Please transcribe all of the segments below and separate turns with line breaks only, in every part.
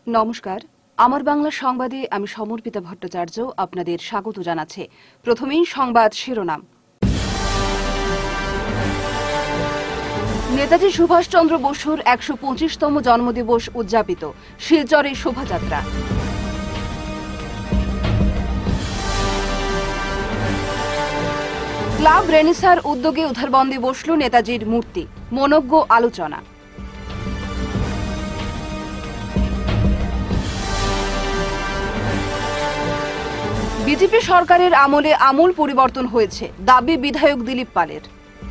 নমস্কার, আমার বাংলা সংবাদে আমি সমর্পিতা ভট্টাচার্য আপনাদের স্বাগত জানাচ্ছি। প্রথমেই সংবাদ শিরোনাম। নেতাজি সুভাষচন্দ্র বসুর ১২৫তম জন্মদিবস উদযাপিত, শিলচরে শোভাযাত্রা। ক্লাব রেনেসার উদ্যোগে উদ্ধারবন্দে বসল নেতাজির মূর্তি, মনোজ্ঞ আলোচনা। বিজেপি সরকারের আমলে আমূল পরিবর্তন হয়েছে, দাবি বিধায়ক দিলীপ পালের।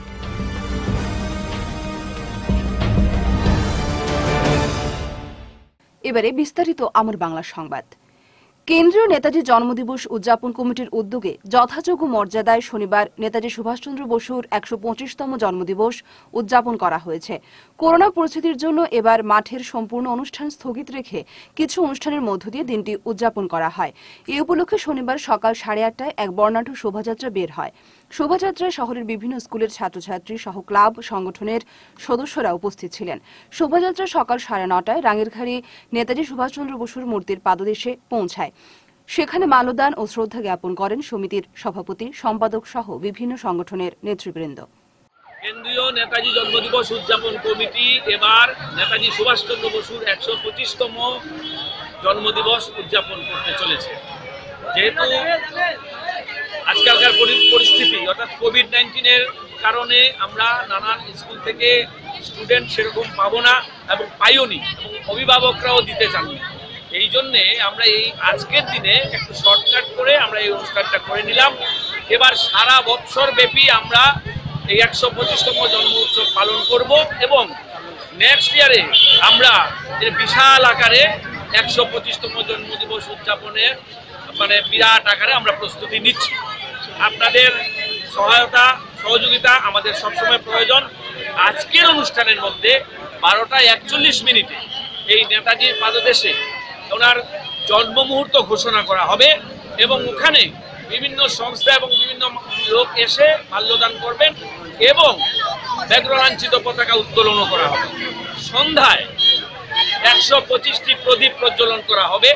এবারে বিস্তারিত আমার বাংলা সংবাদ। কেন্দ্রীয় নেতাজি জন্মদিবস উদযাপন কমিটির উদ্যোগে যথাযোগ্য মর্যাদায় শনিবার নেতাজি সুভাষচন্দ্র বসুর ১২৫তম জন্মদিবস উদযাপন করা হয়েছে। করোনা পরিস্থিতির জন্য এবার মাঠের সম্পূর্ণ অনুষ্ঠান স্থগিত রেখে কিছু অনুষ্ঠানের মধ্য দিয়ে দিনটি উদযাপন করা হয়। এই উপলক্ষে শনিবার সকাল 8:30টায় এক বর্ণাঢ্য শোভাযাত্রা বের হয়। শোভাযাত্রায় শহরের বিভিন্ন স্কুলের ছাত্রছাত্রী সহ ক্লাব সংগঠনের সদস্যরা উপস্থিত ছিলেন। শোভাযাত্রা সকাল 9:30টায় রাঙ্গিরখাড়ি নেতাজি সুভাষচন্দ্র বসুর মূর্তির পাদদেশে পৌঁছায়। সেখানে মাল্যদান ও শ্রদ্ধা জ্ঞাপন করেন সমিতির সভাপতি, সম্পাদক সহ বিভিন্ন সংগঠনের নেতৃবৃন্দ।
কেন্দ্রীয় নেতাজি জন্মদিবস উদযাপন কমিটি এবার নেতাজি সুভাষচন্দ্র বসুর ১২৫তম জন্মদিবস উদযাপন করতে চলেছে। যেহেতু আজকালকার পরিস্থিতি অর্থাৎ কোভিড-19-এর কারণে আমরা নানান স্কুল থেকে স্টুডেন্ট সেরকম পাবো না এবং পাইওনি, এবং অভিভাবকরাও দিতে চাননি। এই জন্যে আমরা এই আজকের দিনে একটু শর্টকাট করে আমরা এই অনুষ্ঠানটা করে নিলাম। এবার সারা বৎসর ব্যাপী আমরা এই ১২৫তম জন্ম উৎসব পালন করব এবং নেক্সট ইয়ারে আমরা বিশাল আকারে ১২৫তম জন্মদিবস উদযাপনের বিরাট আকারে আমরা প্রস্তুতি নিচ্ছি। আপনাদের সহায়তা সহযোগিতা আমাদের সবসময় প্রয়োজন। আজকের অনুষ্ঠানের মধ্যে 12:41 এই নেতাজির পাদদেশে ওনার জন্ম মুহূর্ত ঘোষণা করা হবে এবং ওখানে বিভিন্ন সংস্থা এবং বিভিন্ন লোক এসে মাল্যদান করবেন এবং ব্যাঘ্রলাঞ্ছিত পতাকা উত্তোলনও করা হবে। সন্ধ্যায় ১২৫টি প্রদীপ প্রজ্বলন করা হবে।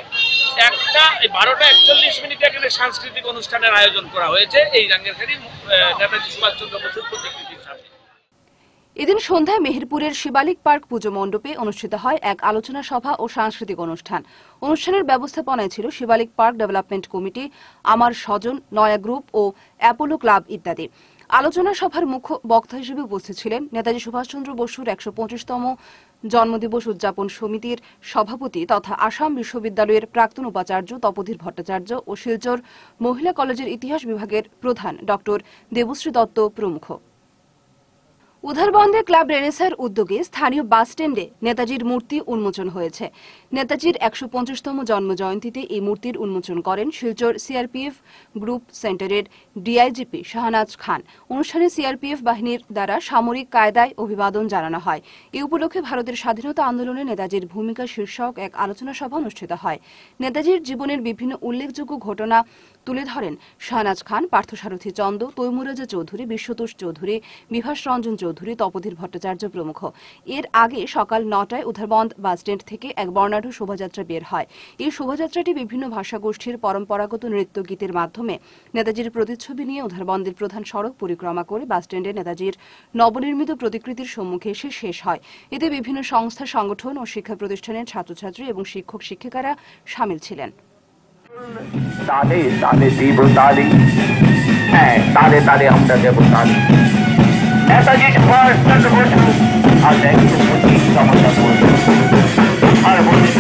12:41 এখানে সাংস্কৃতিক অনুষ্ঠানের আয়োজন করা হয়েছে এই রাঙ্গিরখাড়ি নেতাজি সুভাষচন্দ্র বসুর প্রতিকৃতির সামনে।
এদিন সন্ধ্যায় মেহেরপুরের শিবালিক পার্ক পুজো মণ্ডপে অনুষ্ঠিত হয় এক আলোচনা সভা ও সাংস্কৃতিক অনুষ্ঠান। অনুষ্ঠানের ব্যবস্থাপনায় ছিল শিবালিক পার্ক ডেভেলপমেন্ট কমিটি, আমার স্বজন, নয়া গ্রুপ ও অ্যাপোলো ক্লাব ইত্যাদি। আলোচনা সভার মুখ্য বক্তা হিসেবে উপস্থিত ছিলেন নেতাজি সুভাষচন্দ্র বসুর ১২৫তম জন্মদিবস উদযাপন সমিতির সভাপতি তথা আসাম বিশ্ববিদ্যালয়ের প্রাক্তন উপাচার্য তপোধীর ভট্টাচার্য ও শিলচর মহিলা কলেজের ইতিহাস বিভাগের প্রধান ড দেবশ্রী দত্ত প্রমুখ। উদ্ধারবন্দে ক্লাব রেনেসার উদ্যোগে স্থানীয় বাস স্ট্যান্ডে নেতাজির মূর্তি উন্মোচন হয়েছে। নেতাজির ১২৫তম জন্মজয়ন্তীতে এই মূর্তির উন্মোচন করেন শিলচর সিআরপিএফ গ্রুপ সেন্টারের ডিআইজিপি শাহনাজ খান। অনুষ্ঠানে সিআরপিএফ বাহিনীর দ্বারা সামরিক কায়দায় অভিবাদন জানানো হয়। এই উপলক্ষে ভারতের স্বাধীনতা আন্দোলনে নেতাজির ভূমিকা শীর্ষক এক আলোচনা সভা অনুষ্ঠিত হয়। নেতাজির জীবনের বিভিন্ন উল্লেখযোগ্য ঘটনা তুলে ধরেন শাহনাজ খান, পার্থসারথী চন্দ, তৈমুরাজা চৌধুরী, বিশ্বতোষ চৌধুরী, বিভাস রঞ্জন চৌধুরী, তপোধীর ভট্টাচার্য প্রমুখ। এর আগে সকাল 9টায় উদ্ধারবন্দ বাসস্ট্যান্ড থেকে এক বর্ণাঢ্য শোভাযাত্রা বের হয়। এই শোভাযাত্রাটি বিভিন্ন ভাষাগোষ্ঠীর পরম্পরাগত নৃত্য গীতের মাধ্যমে নেতাজির প্রতিচ্ছবি নিয়ে উদ্ধারবন্দের প্রধান সড়ক পরিক্রমা করে বাসস্ট্যান্ডে নেতাজির নবনির্মিত প্রতিকৃতির সম্মুখে এসে শেষ হয়। এতে বিভিন্ন সংস্থা, সংগঠন ও শিক্ষা প্রতিষ্ঠানের ছাত্রছাত্রী এবং শিক্ষক শিক্ষিকারা সামিল ছিলেন।
তালে তালে দেব তালে, হ্যাঁ তালে তালে আমরা দেব তালে। নেতাজি সুভাষচন্দ্র বসু আজ ১২৫তম আর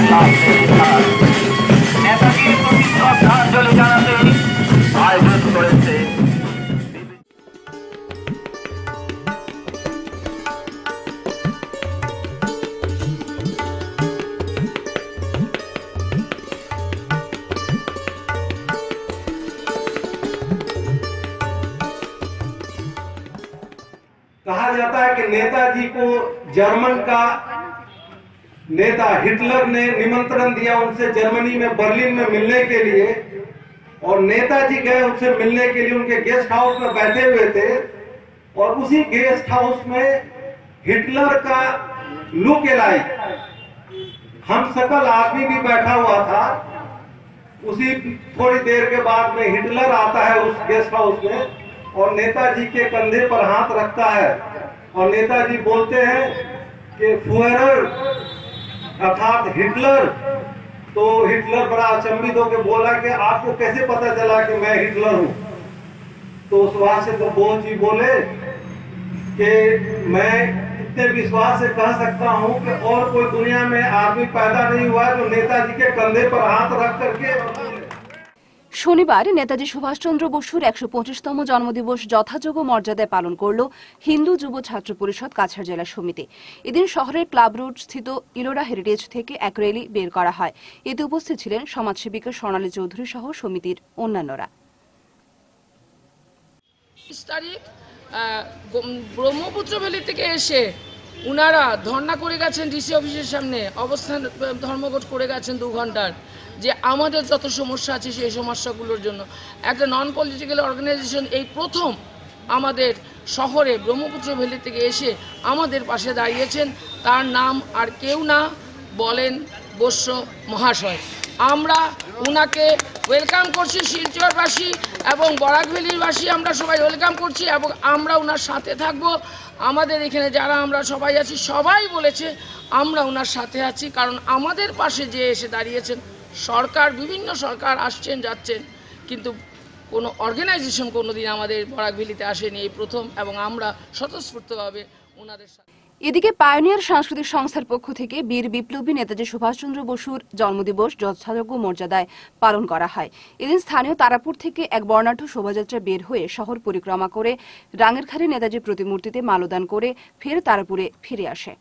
নেতাজির প্রতি শ্রদ্ধাঞ্জলি জানাতে আয়োজন করেছে।
कहा जाता है कि नेताजी को जर्मन का नेता हिटलर ने निमंत्रण दिया उनसे जर्मनी में बर्लिन में मिलने के लिए, और नेताजी गए उनसे मिलने के लिए। उनके गेस्ट हाउस में बैठे हुए थे और उसी गेस्ट हाउस में हिटलर का लुक एलाइक हम सकल आदमी भी बैठा हुआ था। उसी थोड़ी देर के बाद में हिटलर आता है उस गेस्ट हाउस में और नेताजी के कंधे पर हाथ रखता है और नेताजी बोलते हैं कि फुहरर अर्थात हिटलर। तो हिटलर बड़ा अचंभित होकर बोला कि आपको कैसे पता चला कि मैं हिटलर हूं? तो सुभाष चंद्र बोस जी बोले कि मैं इतने विश्वास से कह सकता हूं कि और कोई दुनिया में आदमी पैदा नहीं हुआ जो नेताजी के कंधे पर हाथ रख करके।
শনিবার নেতাজি সুভাষচন্দ্র বসুর ১২৫তম জন্মদিবস যথাযোগ্য মর্যাদায় পালন করল হিন্দু যুব ছাত্র পরিষদ কাছাড় জেলা সমিতি। এদিন শহরের ক্লাব রোড স্থিত ইলোরা হেরিটেজ থেকে এক র্যালি বের করা হয়। এতে উপস্থিত ছিলেন সমাজসেবিকা স্বর্ণালী চৌধুরী সহ সমিতির অন্যান্যরা।
ব্রহ্মপুত্র ভ্যালি থেকে এসে উনারা ধর্ণা করে গেছেন ডিসি অফিসের সামনে, অবস্থান ধর্মঘট করে গেছেন 2 ঘন্টার, যে আমাদের যত সমস্যা আছে সেই সমস্যাগুলোর জন্য একটা নন পলিটিক্যাল অর্গানাইজেশন এই প্রথম আমাদের শহরে ব্রহ্মপুত্র ভ্যালি থেকে এসে আমাদের পাশে দাঁড়িয়েছেন। তার নাম আর কেউ না, বলেন বস্য মহাশয়। আমরা উনাকে ওয়েলকাম করছি, শিলচরবাসী এবং বরাক ভ্যালিরবাসী আমরা সবাই ওয়েলকাম করছি এবং আমরা ওনার সাথে থাকব। আমাদের এখানে যারা আমরা সবাই আছি সবাই বলেছে আমরা ওনার সাথে আছি, কারণ আমাদের পাশে যে এসে দাঁড়িয়েছেন সরকার, বিভিন্ন সরকার আসছেন যাচ্ছেন, কিন্তু কোনো অর্গানাইজেশন কোনোদিন আমাদের বরাক ভ্যালিতে আসেনি, এই প্রথম, এবং আমরা স্বতঃস্ফূর্তভাবে ওনাদের সাথে।
এদিকে পায়োনিয়ার সাংস্কৃতিক সংস্থার পক্ষ থেকে বীর বিপ্লবী নেতাজি সুভাষচন্দ্র বসুর জন্মদিবস যথাযোগ্য মর্যাদায় পালন করা হয়। এদিন স্থানীয় তারাপুর থেকে এক বর্ণাঢ্য শোভাযাত্রা বের হয়ে শহর পরিক্রমা করে রাঙ্গেরখাড়ি নেতাজির প্রতিমূর্তিতে মাল্যদান করে ফের তারাপুরে ফিরে আসে।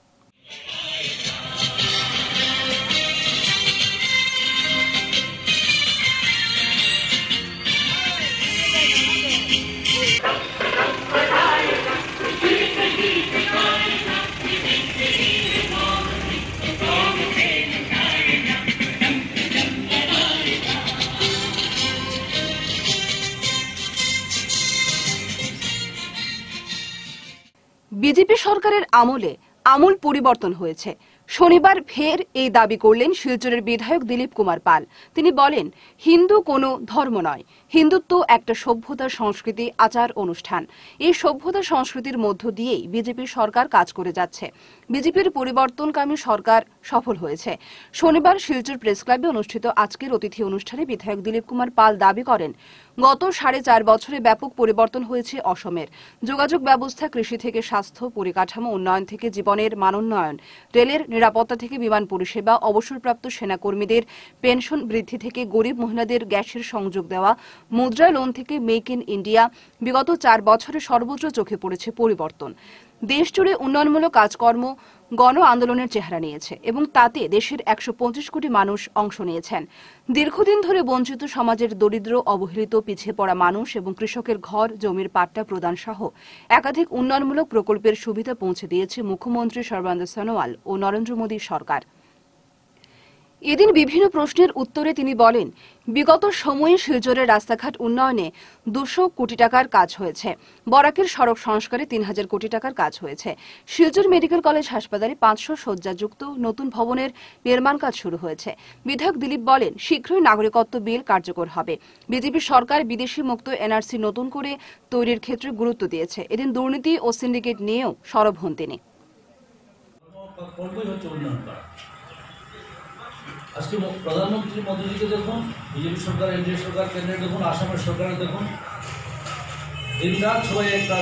বিজেপি সরকারের আমলে আমূল পরিবর্তন হয়েছে। শনিবার ফের এই দাবি করলেন শিলচরের বিধায়ক দিলীপ কুমার পাল। তিনি বলেন, হিন্দু কোনো ধর্ম নয়, হিন্দুত্ব একটা সভ্যতা, সংস্কৃতি, আচার অনুষ্ঠান। এই সভ্যতা সংস্কৃতির মধ্য দিয়েই বিজেপির সরকার কাজ করে যাচ্ছে। বিজেপির পরিবর্তনকামী সরকার সফল হয়েছে। শনিবার শিলচর প্রেস ক্লাবে অনুষ্ঠিত আজকের অতিথি অনুষ্ঠানে বিধায়ক দিলীপ কুমার পাল দাবি করেন, গত 4.5 বছরে ব্যাপক পরিবর্তন হয়েছে অসমের। যোগাযোগ ব্যবস্থা, কৃষি থেকে স্বাস্থ্য, পরিকাঠামো উন্নয়ন থেকে জীবনের মানোন্নয়ন, রেলের নিরাপত্তা থেকে বিমান পরিষেবা, অবসরপ্রাপ্ত সেনাকর্মীদের পেনশন বৃদ্ধি থেকে গরিব মহিলাদের গ্যাসের সংযোগ দেওয়া, মুদ্রা লোন থেকে মেক ইন ইন্ডিয়া। বিগত 4 বছরে সর্বোচ্চ চোখে পড়েছে পরিবর্তন। দেশজুড়ে উন্নয়নমূলক কাজকর্ম গণ আন্দোলনের চেহারা নিয়েছে এবং তাতে দেশের 125 কোটি মানুষ অংশ নিয়েছেন। দীর্ঘদিন ধরে বঞ্চিত সমাজের দরিদ্র, অবহেলিত, পিছিয়ে পড়া মানুষ এবং কৃষকের ঘর, জমির পাট্টা প্রদান সহ একাধিক উন্নয়নমূলক প্রকল্পের সুবিধা পৌঁছে দিয়েছে মুখ্যমন্ত্রী সর্বানন্দ সোনোয়াল ও নরেন্দ্র মোদী সরকার। এদিন বিভিন্ন প্রশ্নের উত্তরে তিনি বলেন, বিগত সময়ে শিলচরের রাস্তাঘাট উন্নয়নে 200 কোটি টাকার কাজ হয়েছে। বরাকের সড়ক সংস্কারে 3000 কোটি টাকার কাজ হয়েছে। শিলচর মেডিকেল কলেজ হাসপাতালে 500 শয্যাযুক্ত নতুন ভবনের নির্মাণ কাজ শুরু হয়েছে। বিধায়ক দিলীপ বলেন, শীঘ্রই নাগরিকত্ব বিল কার্যকর হবে। বিজেপি সরকার বিদেশি মুক্ত এনআরসি নতুন করে তৈরির ক্ষেত্রে গুরুত্ব দিয়েছে। এদিন দুর্নীতি ও সিন্ডিকেট নিয়েও সরব হন তিনি।
আজকে প্রধানমন্ত্রী মোদীজিকে দেখুন, বিজেপি সরকার, এনডিএ সরকার, কেন্দ্রে দেখুন, আসামের সরকারে দেখুন, দিনরাত সবাই একটা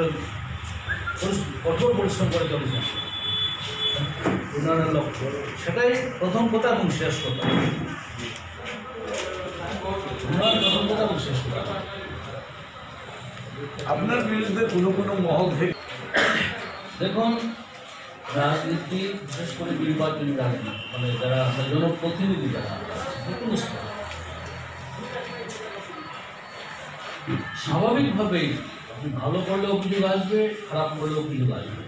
কঠোর পরিশ্রম করে চলেছেন উন্নয়নের লক্ষ্য। সেটাই প্রথম কথা এবং শেষ কথা। উন্নয়ন প্রথম কথা এবং শেষ কথা।
আপনার বিরুদ্ধে কোনো মহল থেকে
দেখুন, রাজনীতি, বিশেষ করে নির্বাচনী রাজনীতি, মানে যারা আমরা জনপ্রতিনিধি, যারা স্বাভাবিকভাবেই আপনি ভালো করলে অভিযোগ আসবে, খারাপ করলে অভিযোগ আসবে।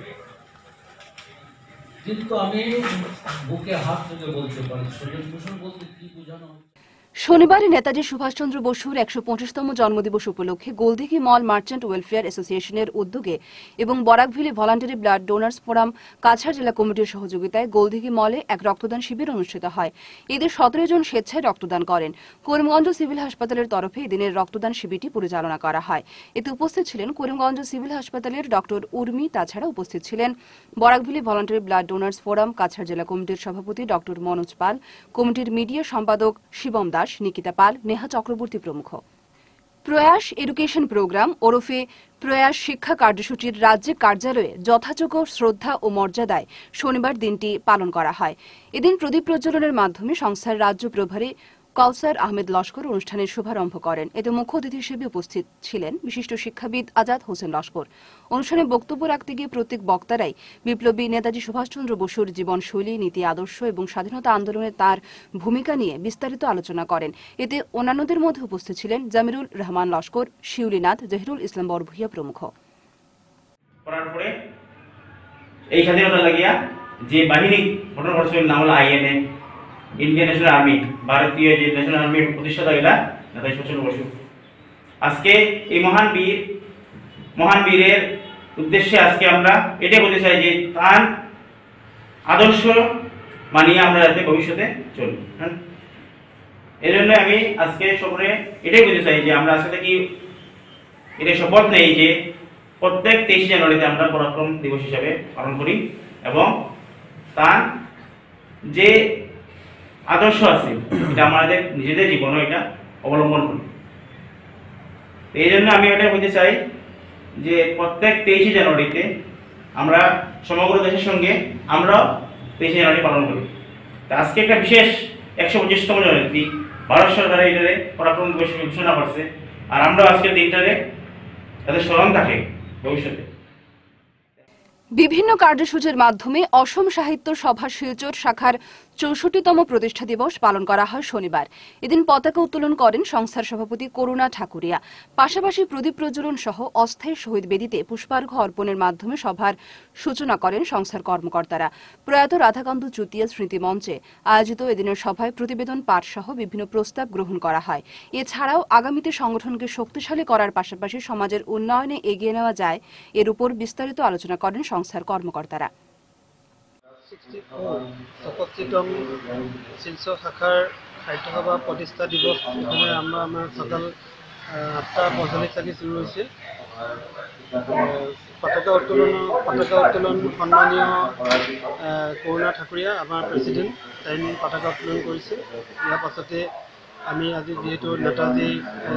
কিন্তু আমি বুকে হাত থেকে বলতে পারি, স্বজন পোষণ বলতে কি বোঝানো হয়।
শনিবার নেতাজি সুভাষচন্দ্র বসুর ১২৫তম জন্মদিবস উপলক্ষে গোলদিঘি মল মার্চেন্ট ওয়েলফেয়ার অ্যাসোসিয়েশনের উদ্যোগে এবং বরাকভিলে voluntary blood donors forum Cachar জেলা কমিটির সহযোগিতায় গোলদিঘি মলে এক রক্তদান শিবির অনুষ্ঠিত হয়। এদের ১৭ জন স্বেচ্ছায় রক্তদান করেন। করিমগঞ্জ সিভিল হাসপাতালের তরফে এদিনের রক্তদান শিবিরটি পরিচালনা করা হয়। এতে উপস্থিত ছিলেন করিমগঞ্জ সিভিল হাসপাতালের ডক্টর উর্মি। তাছাড়া উপস্থিত ছিলেন বরাকভিলে voluntary blood donors forum Cachar জেলা কমিটির সভাপতি ডক্টর মনোজ পাল, কমিটির মিডিয়া সম্পাদক শিবম দাস, নিকিতা পাল, নেহা চক্রবর্তী প্রমুখ। প্রয়াস এডুকেশন প্রোগ্রাম ওরফে প্রয়াস শিক্ষা কার্যসূচির রাজ্যিক কার্যালয়ে যথাযোগ্য শ্রদ্ধা ও মর্যাদায় শনিবার দিনটি পালন করা হয়। এদিন প্রদীপ প্রজ্বলনের মাধ্যমে সংস্থার রাজ্য প্রভারী কাউসার আহমেদ লস্কর অনুষ্ঠানের শুভারম্ভ করেন। এতে মুখ্য অতিথি হিসেবে উপস্থিত ছিলেন বিশিষ্ট শিক্ষাবিদ আজাদ হোসেন লস্কর। অনুষ্ঠানে বক্তব্য রাখতে গিয়ে প্রত্যেক বক্তারাই বিপ্লবী নেতাজি সুভাষচন্দ্র বসুর জীবনশৈলী, নীতি, আদর্শ এবং স্বাধীনতা আন্দোলনে তার ভূমিকা নিয়ে বিস্তারিত আলোচনা করেন। এতে অন্যান্যদের মধ্যে উপস্থিত ছিলেন জামিরুল রহমান লস্কর, শিউলিনাথ, জহিরুল ইসলাম বরভূইয়া প্রমুখ।
এই স্বাধীনতা লাগিয়া যে বাহিনী গঠন করছিল নাম হলো আইএনএ, ইন্ডিয়ান ন্যাশনাল আর্মি, ভারতীয় যে ন্যাশনাল আর্মির প্রতিষ্ঠাতা এটা নেতাজি সুভাষচন্দ্র বসু। আজকে এই মহান বীরের উদ্দেশ্যে আজকে আমরা এটাই বলতে চাই যে তার আদর্শ মানিয়ে আমরা যাতে ভবিষ্যতে চলি। এই জন্য আমি আজকে সকলে এটাই বলতে চাই যে আমরা আজকে থেকে এটা শপথ নেই যে প্রত্যেক 23 জানুয়ারিতে আমরা পরাক্রম দিবস হিসাবে পালন করি এবং তার যে আদর্শ আছে এটা আমাদের নিজেদের জীবনে এটা অবলম্বন করি। এই জন্য আমি এটা বলতে চাই যে প্রত্যেক 23 জানুয়ারিতে আমরা সমগ্র দেশের সঙ্গে আমরাও 23 জানুয়ারি পালন করি। তা আজকে একটা বিশেষ ১২৫তম জয়ন্তী, ভারত সরকার এটারে পরাক্রম দিবস ঘোষণা করছে, আর আমরা আজকের দিনটারে যাতে স্মরণ থাকে ভবিষ্যতে।
বিভিন্ন কার্যসূচির মাধ্যমে অসম সাহিত্য সভা শিলচর শাখার ৬৪তম প্রতিষ্ঠা দিবস পালন করা হয় শনিবার। এদিন পতাকা উত্তোলন করেন সংস্থার সভাপতি করুণা ঠাকুরিয়া। পাশাপাশি প্রদীপ প্রজ্বলন সহ অস্থায়ী শহীদ বেদিতে পুষ্পার্ঘ্য অর্পণের মাধ্যমে সভার সূচনা করেন সংস্থার কর্মকর্তারা। প্রয়াত রাধাকান্ত চুতিয়া স্মৃতি মঞ্চে আয়োজিত এদিনের সভায় প্রতিবেদন পাঠ সহ বিভিন্ন প্রস্তাব গ্রহণ করা হয়। এছাড়াও আগামীতে সংগঠনকে শক্তিশালী করার পাশাপাশি সমাজের উন্নয়নে এগিয়ে নেওয়া যায় এর উপর বিস্তারিত আলোচনা করেন সংস্থার কর্মকর্তারা।
64তম শিলচর শাখার সাহিত্য সভা প্ৰতিষ্ঠা দিবস এখানে আমরা আমার সকাল 8:45 থেকে শুরু হয়েছে। পতাকা উত্তোলন সন্মানীয় করুণা ঠাকুৰীয়া আমাৰ প্ৰেচিডেণ্ট তাই পতাকা উত্তোলন কৰিছে। ইয়াৰ পাছতে আমি আজি যেহেতু নেতাজীৰ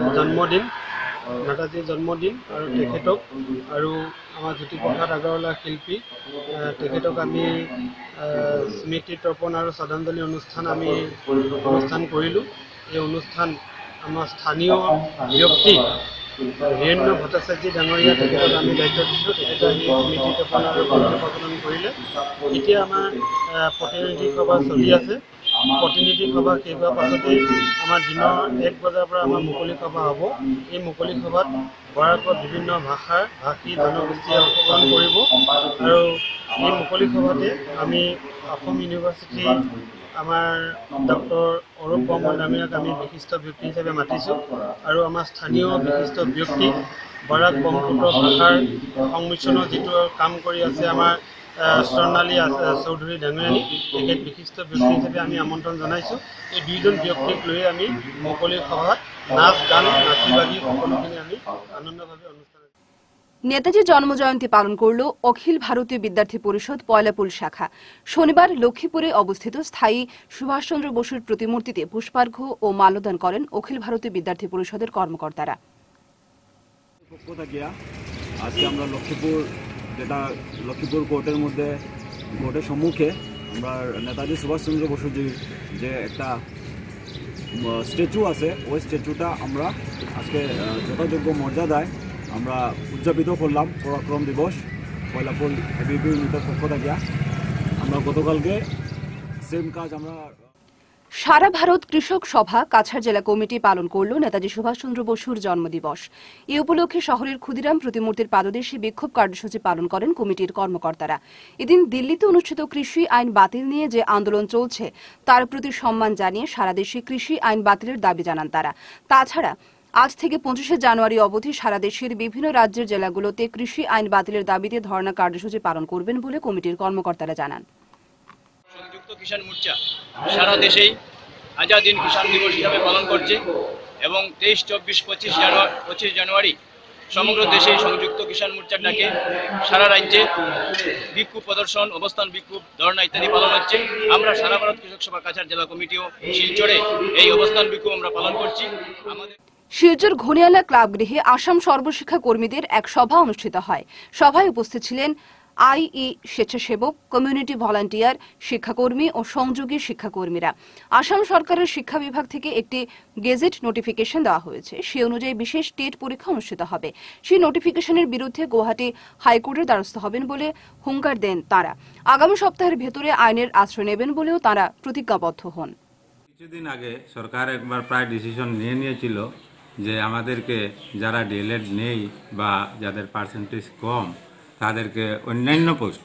জন্মদিন আৰু তেখেতক আৰু আমাৰ জ্যোতিপ্ৰসাদ আগৰৱালা শিল্পী তেখেতক আমি স্মৃতি তৰ্পণ আৰু শ্ৰদ্ধাঞ্জলি অনুষ্ঠান কৰিলোঁ। এই অনুষ্ঠান আমাৰ স্থানীয় ব্যক্তি হীৰেন্দ্ৰ ভট্টাচাৰ্য ডাঙৰীয়া তেখেতক আমি দায়িত্ব দিছিলোঁ। তেখেতে আহি স্মৃতি তৰ্পণ আৰু প্ৰজ্বলন কৰিলে। এতিয়া আমাৰ প্ৰতিনিধি সভা চলি আছে। প্ৰতিনিধি সভা শেষ হোৱাৰ পাছতেই আমাৰ দিনৰ 1 বজাৰ পৰা আমাৰ মুকলি সভা হ'ব। এই মুকলি সভাত বৰাকৰ বিভিন্ন ভাষী জনগোষ্ঠীয়ে অংশগ্ৰহণ কৰিব আৰু এই মুকলি সভাতে আমি অসম ইউনিভাৰ্চিটি আমাৰ ডক্টৰ অৰূপ বৰ্মন ডাঙৰীয়াক আমি বিশিষ্ট ব্যক্তি হিচাপে মাতিছোঁ আৰু আমাৰ স্থানীয় বিশিষ্ট ব্যক্তি বৰাক ব্ৰহ্মপুত্ৰ ভাষাৰ সংমিশ্ৰণৰ যিটো কাম কৰি আছে আমাৰ স্বৰ্ণালী চৌধুৰী ডাঙৰীয়ানী, তেখেত বিশিষ্ট ব্যক্তি হিচাপে আমি আমন্ত্ৰণ জনাইছোঁ। এই দুইজন ব্যক্তিক লৈ আমি মুকলি সভাত নাচ গান নাচি বাগি সকলোখিনি আমি আনন্দভাৱে অনুষ্ঠান।
নেতাজির জন্মজয়ন্তী পালন করল অখিল ভারতীয় বিদ্যার্থী পরিষদ পয়লাপুল শাখা। শনিবার লক্ষ্মীপুরে অবস্থিত স্থায়ী সুভাষচন্দ্র বসুর প্রতিমূর্তিতে পুষ্পার্ঘ্য ও মাল্যদান করেন অখিল ভারতীয় বিদ্যার্থী পরিষদের কর্মকর্তারা।
আজকে আমরা লক্ষ্মীপুর কোর্টের সম্মুখে আমরা নেতাজি সুভাষচন্দ্র বসুর যে একটা স্ট্যাচু আছে ওই স্ট্যাচুটা আমরা আজকে যথাযোগ্য মর্যাদায় আমরা উদযাপিত করলাম। পরাক্রম দিবস পয়লাপুল এবিপি ইউনিটের পক্ষ থেকে আমরা গতকালকে সেম কাজ আমরা
সারা ভারত কৃষক সভা কাছাড় জেলা কমিটি পালন করল নেতাজি সুভাষচন্দ্র বসুর জন্মদিবস। এই উপলক্ষে শহরের ক্ষুদিরাম প্রতিমূর্তির পাদদেশে বিক্ষোভ কার্যসূচি পালন করেন কমিটির কর্মকর্তারা। এদিন দিল্লিতে অনুষ্ঠিত কৃষি আইন বাতিল নিয়ে যে আন্দোলন চলছে তার প্রতি সম্মান জানিয়ে সারা দেশে কৃষি আইন বাতিলের দাবি জানান তারা। তাছাড়া আজ থেকে 25শে জানুয়ারি অবধি সারা দেশের বিভিন্ন রাজ্যের জেলাগুলোতে কৃষি আইন বাতিলের দাবিতে ধর্ণা কার্যসূচি পালন করবেন বলে কমিটির কর্মকর্তারা জানান।
সংযুক্ত কিষাণ মোর্চা সারা দেশেই আজাদ হিন্দ কিষাণ দিবস হিসাবে পালন করছে এবং 23, 24, 25 জানুয়ারি সমগ্র দেশেই সংযুক্ত কিষাণ মোর্চার ডাকে সারা রাজ্যে বিক্ষোভ প্রদর্শন, অবস্থান বিক্ষোভ, ধর্ণা ইত্যাদি পালন হচ্ছে। আমরা সারা ভারত কৃষক সভা কাছাড় জেলা কমিটিও শিলচরে এই অবস্থান বিক্ষোভ আমরা পালন করছি। আমাদের
শিলচর ঘনিয়ালা ক্লাব গৃহে আসাম সর্বশিক্ষা কর্মীদের এক সভা অনুষ্ঠিত হয়। সভায় উপস্থিত ছিলেন আইই স্বেচ্ছাসেবক, কমিউনিটি ভলান্টিয়ার, শিক্ষাকর্মী ও সংযোগী শিক্ষাকর্মীরা। আসাম সরকারের শিক্ষা বিভাগ থেকে একটি গেজেট নোটিফিকেশন দেওয়া হয়েছে। সে অনুযায়ী বিশেষ টেট পরীক্ষা অনুষ্ঠিত হবে। সেই নোটিফিকেশনের বিরুদ্ধে গুয়াহাটি হাইকোর্টের দ্বারস্থ হবেন বলে হুঙ্কার দেন তারা। আগামী সপ্তাহের ভেতরে আইনের আশ্রয় নেবেন বলেও তারা প্রতিজ্ঞাবদ্ধ হন।
কিছুদিন আগে সরকার একবার প্রায় ডিসিশন নিয়েছিল যে আমাদেরকে যারা ডিএলএড নেই বা যাদের পার্সেন্টেজ কম তাদেরকে অন্যান্য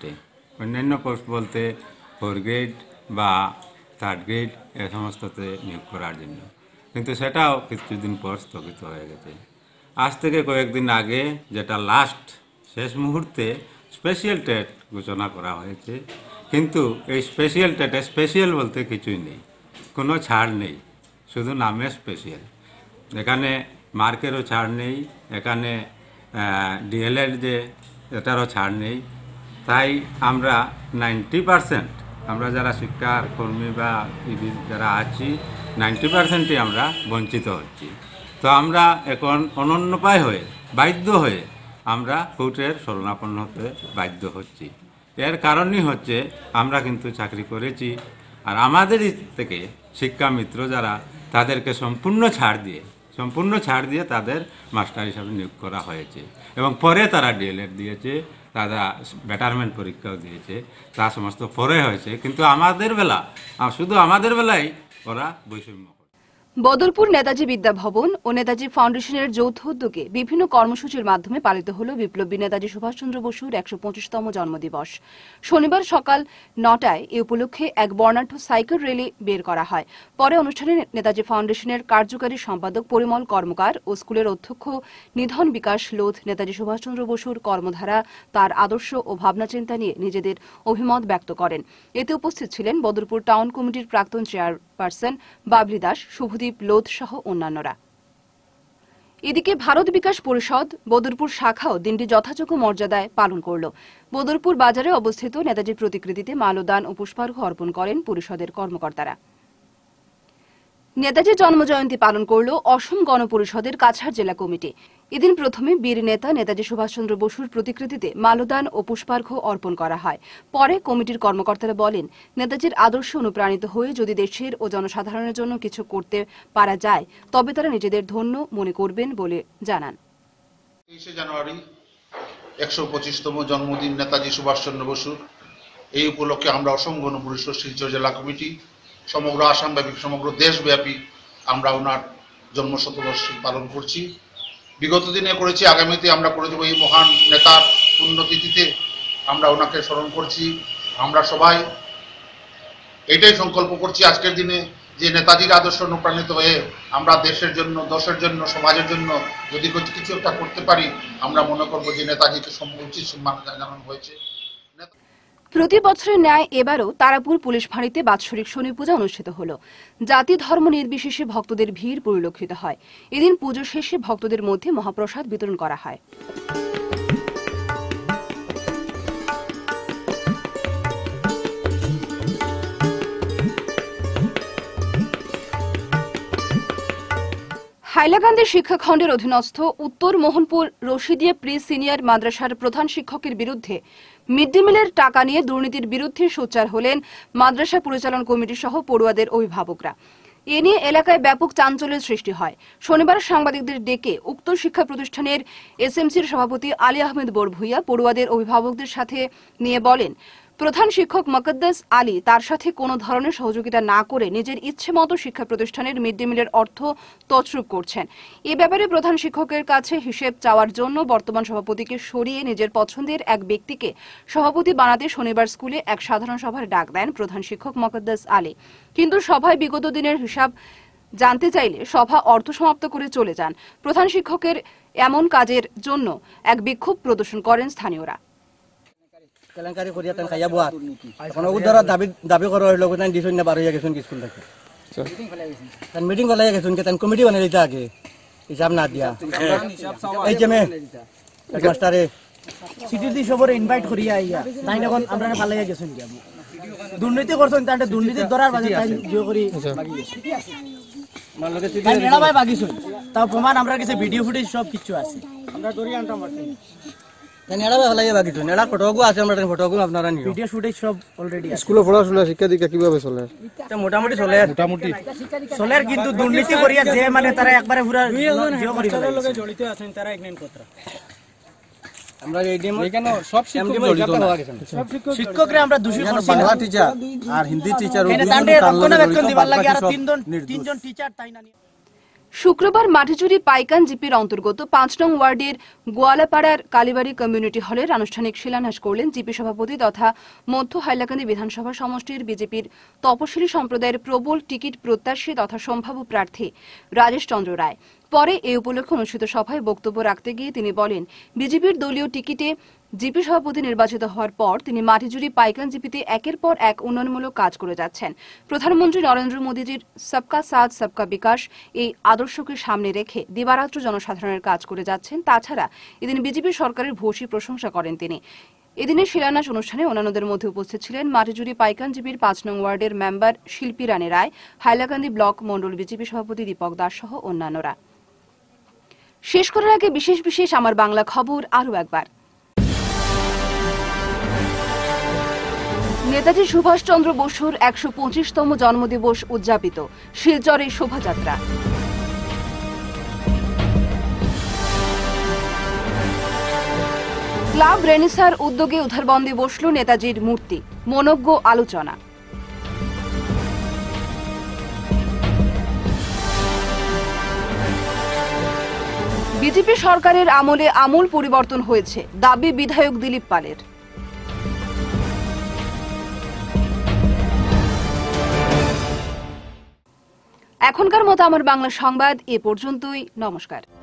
পোস্ট বলতে 4 গ্রেড বা 3rd গ্রেড এ সমস্ততে নিয়োগ করার জন্য, কিন্তু সেটাও কিছুদিন পর স্থগিত হয়ে গেছে। আজ থেকে কয়েকদিন আগে যেটা শেষ মুহূর্তে স্পেশাল টেট ঘোষণা করা হয়েছে, কিন্তু এই স্পেশাল টেটে স্পেশাল বলতে কিছুই নেই, কোনো ছাড় নেই, শুধু নামে স্পেশাল। এখানে মার্কেরও ছাড় নেই, এখানে ডিএলএড যে এটারও ছাড় নেই। তাই আমরা 90% আমরা যারা শিক্ষাকর্মী বা যারা আছি 90%ই আমরা বঞ্চিত হচ্ছি। তো আমরা এখন অনন্যপায় হয়ে বাধ্য হয়ে আমরা কোর্টের শরণাপন্ন হতে বাধ্য হচ্ছি। এর কারণই হচ্ছে আমরা কিন্তু চাকরি করেছি, আর আমাদের থেকে শিক্ষা মিত্র যারা তাদেরকে সম্পূর্ণ ছাড় দিয়ে তাদের মাস্টার হিসাবে নিয়োগ করা হয়েছে এবং পরে তারা ডিএলএড দিয়েছে, তারা বেটারমেন্ট পরীক্ষাও দিয়েছে, তা সমস্ত পরে হয়েছে। কিন্তু শুধু আমাদের বেলায় ওরা বৈষম্য।
বদরপুর নেতাজি বিদ্যা ভবন ও নেতাজি ফাউন্ডেশনের যৌথ উদ্যোগে বিভিন্ন কর্মসূচির মাধ্যমে পালিত হল বিপ্লবী নেতাজি সুভাষচন্দ্র বসুর 125তম জন্মদিবস। শনিবার সকাল 9টায় এ উপলক্ষে এক বর্ণাঢ্য সাইকেল র্যালি বের করা হয়। পরে অনুষ্ঠানে নেতাজি ফাউন্ডেশনের কার্যকারী সম্পাদক পরিমল কর্মকার ও স্কুলের অধ্যক্ষ নিধন বিকাশ লোধ নেতাজি সুভাষচন্দ্র বসুর কর্মধারা, তার আদর্শ ও ভাবনা চিন্তা নিয়ে নিজেদের অভিমত ব্যক্ত করেন। এতে উপস্থিত ছিলেন বদরপুর টাউন কমিটির প্রাক্তন চেয়ারপারসন বাবলি দাস, শুভদীপ লোধ সহ অন্যান্যরা। এদিকে ভারত বিকাশ পরিষদ বদরপুর শাখাও দিনটি যথাযোগ্য মর্যাদায় পালন করল। বদরপুর বাজারে অবস্থিত নেতাজির প্রতিকৃতিতে মাল্যদান ও পুষ্পার্ঘ্য অর্পণ করেন পরিষদের কর্মকর্তারা। নেতাজির জন্মজয়ন্তী পালন করল অসম গণ পরিষদের কাছাড় জেলা কমিটি। এদিন প্রথমে বীর নেতা নেতাজি সুভাষচন্দ্র বসুর প্রতিকৃতিতে মাল্যদান ও পুষ্পার্ঘ্য অর্পণ করা হয়। পরে কমিটির কর্মকর্তারা বলেন, নেতাজির আদর্শে অনুপ্রাণিত হয়ে যদি দেশের ও জনসাধারণের জন্য কিছু করতে পারা যায় তবে তারা নিজেদের ধন্য মনে করবেন বলে জানান।
23শে জানুয়ারি 125তম জন্মদিন নেতাজি সুভাষচন্দ্র বসুর। এই উপলক্ষে আমরা অসম গণ পরিষদ শিলচর জেলা কমিটি সমগ্র আসামব্যাপী সমগ্র দেশব্যাপী আমরা ওনার জন্মশতবর্ষী পালন করছি। বিগত দিনে করেছি, আগামীতে আমরা করে দেবো। এই মহান নেতার পুণ্যতিথিতে আমরা ওনাকে স্মরণ করছি। আমরা সবাই এটাই সংকল্প করছি আজকের দিনে যে নেতাজির আদর্শ অনুপ্রাণিত হয়ে আমরা দেশের জন্য, দশের জন্য, সমাজের জন্য যদি কিছু একটা করতে পারি, আমরা মনে করব যে নেতাজিকে উচিত সম্মান জানানো হয়েছে।
প্রতি বছরের ন্যায় এবারও তারাপুর পুলিশ ফাঁড়িতে বাৎসরিক শনি পূজা অনুষ্ঠিত হল। জাতি ধর্ম নির্বিশেষে ভক্তদের ভিড় পরিলক্ষিত হয়। এদিন পুজো শেষে ভক্তদের মধ্যে মহাপ্রসাদ বিতরণ করা হয়। হাইলাকান্দি শিক্ষাখণ্ডের অধীনস্থ উত্তর মোহনপুর রশিদিয়া প্রি সিনিয়র মাদ্রাসার প্রধান শিক্ষকের বিরুদ্ধে মিড ডে মিলের টাকা নিয়ে দুর্নীতির বিরুদ্ধে সোচ্চার হলেন মাদ্রাসা পরিচালন কমিটি সহ পড়ুয়াদের অভিভাবকরা। এ নিয়ে এলাকায় ব্যাপক চাঞ্চল্যের সৃষ্টি হয়। শনিবার সাংবাদিকদের ডেকে উক্ত শিক্ষা প্রতিষ্ঠানের এসএমসির সভাপতি আলী আহমেদ বরভুইয়া পড়ুয়াদের অভিভাবকদের সাথে নিয়ে বলেন, প্রধান শিক্ষক মুকদ্দাস আলী তার সাথে কোনো ধরনের সহযোগিতা না করে নিজের ইচ্ছে মতো শিক্ষা প্রতিষ্ঠানের মিড ডে মিলের অর্থ তছরূপ করছেন। এ ব্যাপারে প্রধান শিক্ষকের কাছে হিসেব চাওয়ার জন্য বর্তমান সভাপতিকে সরিয়ে নিজের পছন্দের এক ব্যক্তিকে সভাপতি বানাতে শনিবার স্কুলে এক সাধারণ সভার ডাক দেন প্রধান শিক্ষক মুকদ্দাস আলী। কিন্তু সভায় বিগত দিনের হিসাব জানতে চাইলে সভা অর্থ সমাপ্ত করে চলে যান। প্রধান শিক্ষকের এমন কাজের জন্য এক বিক্ষোভ প্রদর্শন করেন স্থানীয়রা।
কেলেঙ্কারি করিয়া তেন খাইয়া বুয়াত এখন ওগুদারা দাবি করা হইল তেন দিছুন না বার হইয়া গেছুন স্কুল থেকে তেন মিটিং ফেলাইয়া গেছুন কে তেন কমিটি বানাই দিতে আগে হিসাব না দিয়া এই যে মে মাস্টারে
সিটি দি সবরে ইনভাইট করিয়া আইয়া তাই এখন আমরা ফালাইয়া গেছুন কি দুর্নীতি করছেন তাতে দুর্নীতির ধরার বাজে তাই জিও করি বাকি গেছে মানলকে সিটি এড়া ভাই বাগিছুন তাও প্রমাণ আমরা কাছে ভিডিও ফুটেজ সব কিছু আছে আমরা দড়ি আনতাম পারছি
নেড়া ভালাই বাকি তো নেড়া ফটোগু আছে আমরা ফটোগু আপনারা নিও
ভিডিও ফুটেজ সব অলরেডি আছে।
স্কুলে পড়াশোনা শিক্ষা দীক্ষা কিভাবে চলে?
এটা মোটামুটি চলে
কিন্তু দুর্নীতি করিয়া যে মানে তারা একবারে পুরো জিও করি লগে জড়িত আছেন তারা ইগনোর করতরা
আমরা এইডিএম
এখানে সব শিক্ষক জড়িত
সব শিক্ষকরে আমরা দোষী করছি
বাংলা টিচার আর হিন্দি টিচার ও দুজন
রক্ষণাবেক্ষণ দিবার লাগে আর তিনজন টিচার তাই না।
শুক্রবার মাটিজুরি পাইকান জিপির অন্তর্গত ৫ নং ওয়ার্ডের গোয়ালাপাড়ার কালীবাড়ি কমিউনিটি হলের আনুষ্ঠানিক শিলান্যাস করলেন জিপি সভাপতি তথা মধ্য হাইলাকান্দি বিধানসভা সমষ্টির বিজেপির তপশিলি সম্প্রদায়ের প্রবল টিকিট প্রত্যাশী তথা সম্ভাব্য প্রার্থী রাজেশ চন্দ্র রায়। পরে এ উপলক্ষে অনুষ্ঠিত সভায় বক্তব্য রাখতে গিয়ে তিনি বলেন, বিজেপির দলীয় টিকিটে জিপি সভাপতি নির্বাচিত হওয়ার পর তিনি মাটিজুরি পাইকান জিপিতে একের পর এক উন্নয়নমূলক কাজ করে যাচ্ছেন। প্রধানমন্ত্রী নরেন্দ্র মোদীজির সবকা সাথ সবকা বিকাশ এই আদর্শকে সামনে রেখে দিবারাত্র জনসাধারণের কাজ করে যাচ্ছেন। তাছাড়া এদিন বিজেপি সরকারের ভূয়সী প্রশংসা করেন তিনি। এদিনের শিলান্যাস অনুষ্ঠানে অন্যান্যদের মধ্যে উপস্থিত ছিলেন মাটিজুরি পাইকান জিপির ৫ নং ওয়ার্ডের মেম্বার শিল্পী রানী রায়, হাইলাকান্দি ব্লক মন্ডল বিজেপি সভাপতি দীপক দাস সহ অন্যান্যরা। শেষ করার আগে বিশেষ আমার বাংলা খবর আরও একবার। নেতাজি সুভাষচন্দ্র বসুর ১২৫তম জন্মদিবস উদযাপিত, শিলচরে শোভাযাত্রা। ক্লাব রেনিসার উদ্যোগে উদ্ধারবন্দে বসল নেতাজির মূর্তি, মনোজ্ঞ আলোচনা। বিজেপি সরকারের আমলে আমূল পরিবর্তন হয়েছে, দাবি বিধায়ক দিলীপ পালের। এখনকার মতো আমার বাংলা সংবাদ এ পর্যন্তই। নমস্কার।